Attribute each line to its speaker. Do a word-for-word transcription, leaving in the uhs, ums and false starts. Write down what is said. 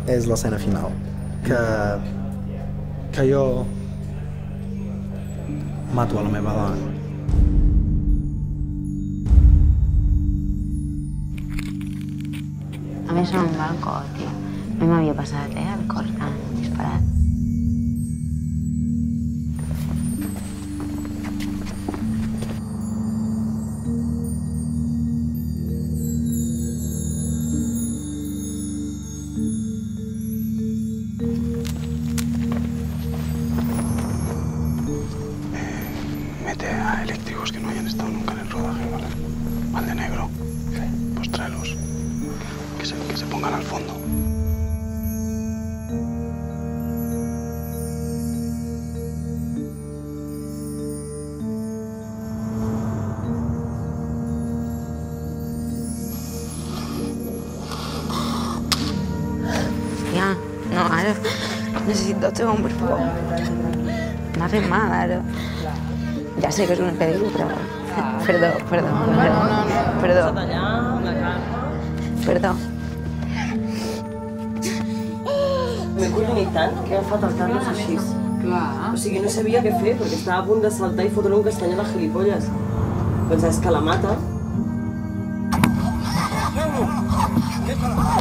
Speaker 1: és l'escena final, que, que jo mato a la meva dona.
Speaker 2: A mi som un balcó, tio. A mi m'havia passat, eh, el cor tan disparat.
Speaker 3: Mete a eléctricos que no hayan estado nunca en el rodaje, ¿vale? Al de negro. Sí. Pues tráelos. Que se, que se pongan al fondo.
Speaker 2: Hòstia, no, ara necessito fer un por. M'ha fet mal, ara. Ja sé que és una pel·lícula, però... Perdó, perdó, perdó. Perdó. Perdó.
Speaker 4: M'he collonit tant que he agafat el Carlos així. Clar. O sigui, no sabia què fer, perquè estava a punt de saltar i fotre un castany a les gilipolles. Pensaves que la mata.